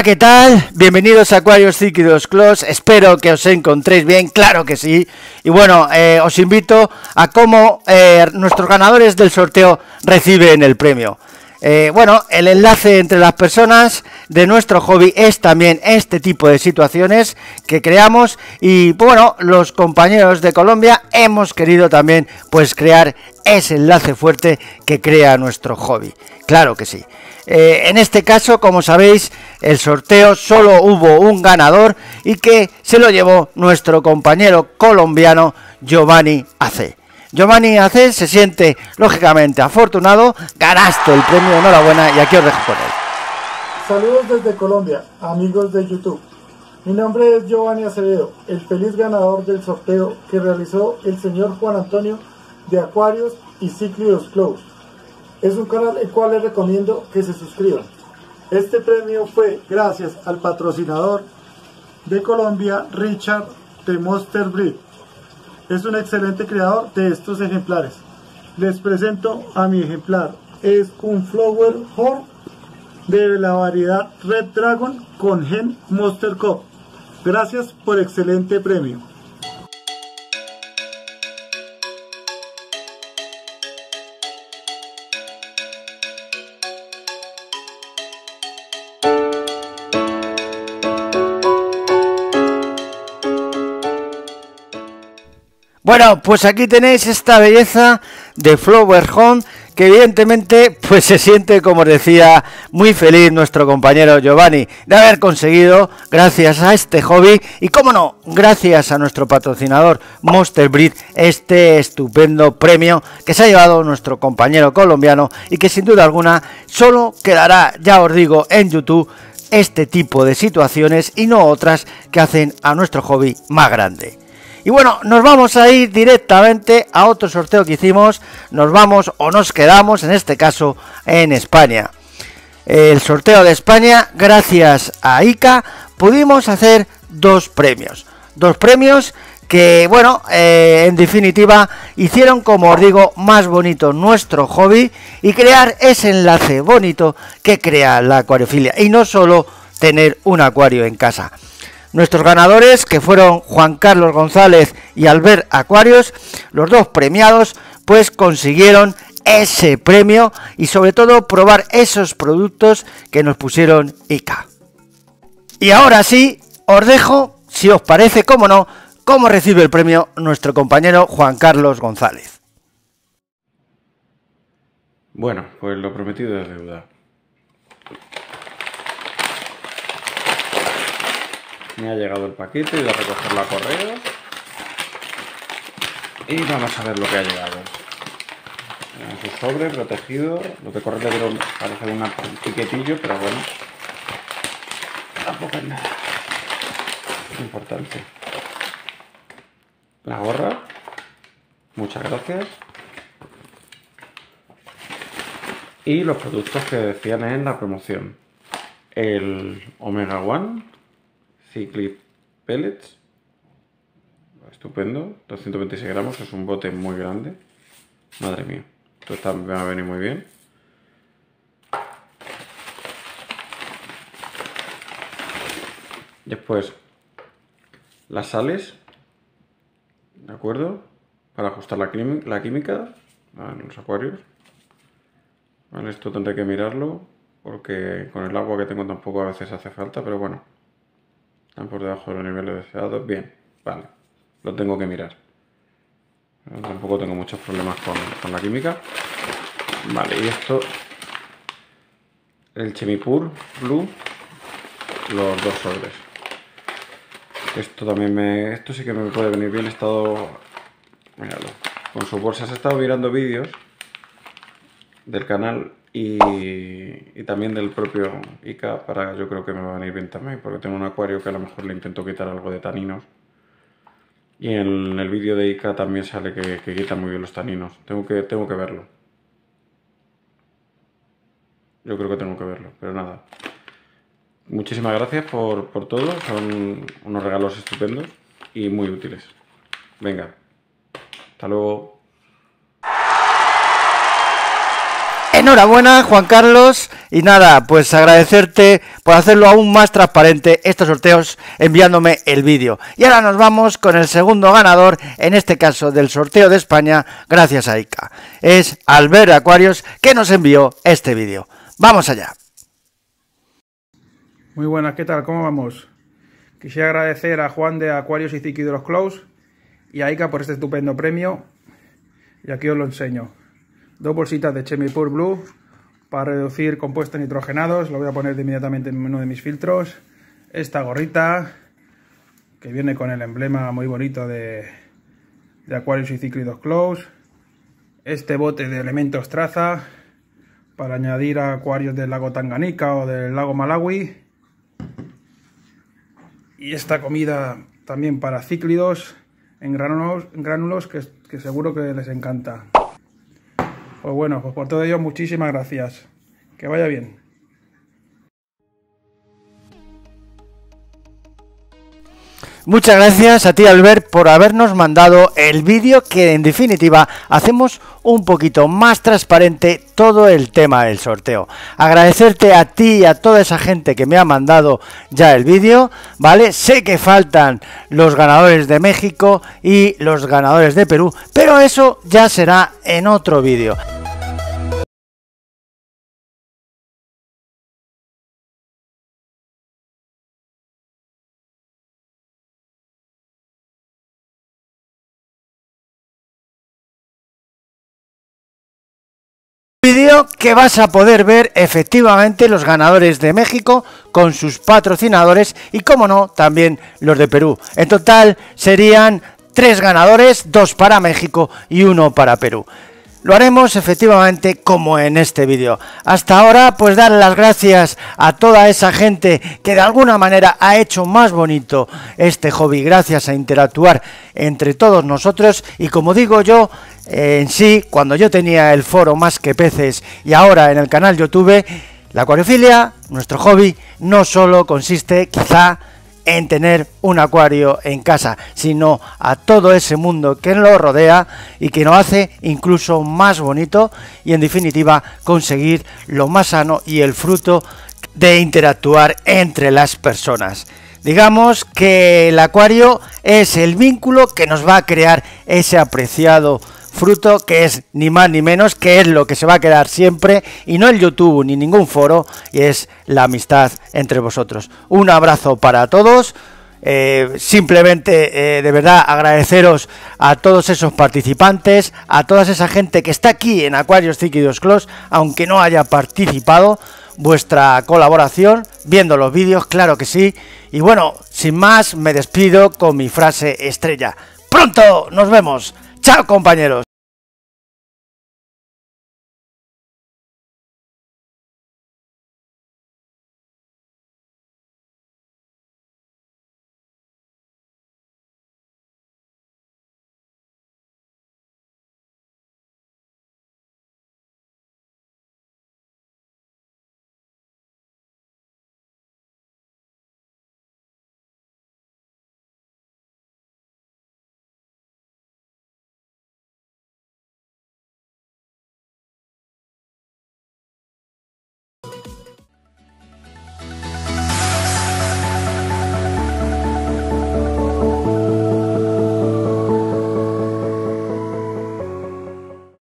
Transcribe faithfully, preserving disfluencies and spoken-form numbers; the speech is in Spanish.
Hola, ¿qué tal? Bienvenidos a Aquarius Cíclidos Close. Espero que os encontréis bien, claro que sí. Y bueno, eh, os invito a cómo eh, nuestros ganadores del sorteo reciben el premio. Eh, bueno, el enlace entre las personas de nuestro hobby es también este tipo de situaciones que creamos y bueno, los compañeros de Colombia hemos querido también pues crear ese enlace fuerte que crea nuestro hobby, claro que sí. Eh, en este caso, como sabéis, el sorteo solo hubo un ganador y que se lo llevó nuestro compañero colombiano Giovanni A C. Giovanni A C se siente lógicamente afortunado, ganaste el premio, enhorabuena, y aquí os dejo con él. Saludos desde Colombia, amigos de YouTube. Mi nombre es Giovanni Acevedo, el feliz ganador del sorteo que realizó el señor Juan Antonio de Aquarius y Cíclidos Close. Es un canal el cual les recomiendo que se suscriban. Este premio fue gracias al patrocinador de Colombia, Richard de Monster Breed. Es un excelente creador de estos ejemplares. Les presento a mi ejemplar. Es un Flower Horn de la variedad Red Dragon con gen Monster Cup. Gracias por excelente premio. Bueno, pues aquí tenéis esta belleza de Flower Home que evidentemente pues se siente, como os decía, muy feliz nuestro compañero Giovanni de haber conseguido, gracias a este hobby y cómo no, gracias a nuestro patrocinador Monster Breed, este estupendo premio que se ha llevado nuestro compañero colombiano y que sin duda alguna solo quedará, ya os digo, en YouTube este tipo de situaciones y no otras que hacen a nuestro hobby más grande. Y bueno, nos vamos a ir directamente a otro sorteo que hicimos, nos vamos o nos quedamos, en este caso, en España. El sorteo de España, gracias a I C A, pudimos hacer dos premios. Dos premios que, bueno, eh, en definitiva, hicieron, como os digo, más bonito nuestro hobby y crear ese enlace bonito que crea la acuariofilia. Y no solo tener un acuario en casa. Nuestros ganadores, que fueron Juan Carlos González y Albert Aquarius, los dos premiados, pues consiguieron ese premio y sobre todo probar esos productos que nos pusieron I C A. Y ahora sí, os dejo, si os parece, cómo no, cómo recibe el premio nuestro compañero Juan Carlos González. Bueno, pues lo prometido es deuda. Me ha llegado el paquete, he ido a recogerlo a correo y vamos a ver lo que ha llegado. En su sobre protegido, lo que corre le parece un piquetillo, pero bueno, tampoco es nada importante. La gorra, muchas gracias. Y los productos que decían en la promoción: el Omega One Cyclid Pellets, estupendo, doscientos veintiséis gramos, es un bote muy grande, madre mía, esto está, me va a venir muy bien. Después, las sales, ¿de acuerdo? Para ajustar la, la química en los acuarios. Vale, esto tendré que mirarlo, porque con el agua que tengo tampoco a veces hace falta, pero bueno. Están por debajo de los niveles deseados. Bien, vale, lo tengo que mirar. Pero tampoco tengo muchos problemas con, con la química. Vale, y esto, el Chemipur Blue, los dos sobres. Esto también me, esto sí que me puede venir bien. He estado, míralo, con sus bolsas he estado mirando vídeos del canal y, y también del propio I C A, para, yo creo que me va a venir bien también, porque tengo un acuario que a lo mejor le intento quitar algo de taninos y en el vídeo de I C A también sale que, que quita muy bien los taninos. Tengo que, tengo que verlo, yo creo que tengo que verlo, pero nada, muchísimas gracias por, por todo, son unos regalos estupendos y muy útiles. Venga, hasta luego. Enhorabuena, Juan Carlos, y nada, pues agradecerte por hacerlo aún más transparente estos sorteos enviándome el vídeo. Y ahora nos vamos con el segundo ganador, en este caso del sorteo de España, gracias a Ica. Es Albert Aquarius, que nos envió este vídeo. ¡Vamos allá! Muy buenas, ¿qué tal? ¿Cómo vamos? Quisiera agradecer a Juan de Aquarius y Ciki de los Close y a Ica por este estupendo premio. Y aquí os lo enseño. Dos bolsitas de Chemipure Blue para reducir compuestos nitrogenados. Lo voy a poner inmediatamente en uno de mis filtros. Esta gorrita que viene con el emblema muy bonito de, de Aquarius y Ciki de los Close. Este bote de elementos traza para añadir a acuarios del lago Tanganica o del lago Malawi. Y esta comida también para cíclidos en gránulos, en gránulos que, que seguro que les encanta. Pues bueno, pues por todo ello muchísimas gracias. Que vaya bien. Muchas gracias a ti, Albert, por habernos mandado el vídeo que en definitiva hacemos un poquito más transparente todo el tema del sorteo. Agradecerte a ti y a toda esa gente que me ha mandado ya el vídeo, ¿vale? Sé que faltan los ganadores de México y los ganadores de Perú, pero eso ya será en otro vídeo. Vídeo que vas a poder ver efectivamente los ganadores de México con sus patrocinadores y, como no, también los de Perú. En total serían tres ganadores, dos para México y uno para Perú. Lo haremos efectivamente como en este vídeo. Hasta ahora, pues dar las gracias a toda esa gente que de alguna manera ha hecho más bonito este hobby gracias a interactuar entre todos nosotros. Y como digo yo, eh, en sí, cuando yo tenía el foro Más que Peces y ahora en el canal YouTube, la acuariofilia, nuestro hobby, no solo consiste quizá en tener un acuario en casa, sino a todo ese mundo que lo rodea y que nos hace incluso más bonito y en definitiva conseguir lo más sano y el fruto de interactuar entre las personas. Digamos que el acuario es el vínculo que nos va a crear ese apreciado fruto, que es ni más ni menos, que es lo que se va a quedar siempre, y no el YouTube ni ningún foro, y es la amistad entre vosotros. Un abrazo para todos. Eh, simplemente eh, de verdad agradeceros a todos esos participantes, a toda esa gente que está aquí en Aquarius Ciki de los Close, aunque no haya participado, vuestra colaboración viendo los vídeos, claro que sí. Y bueno, sin más, me despido con mi frase estrella. Pronto nos vemos. Chao, compañeros.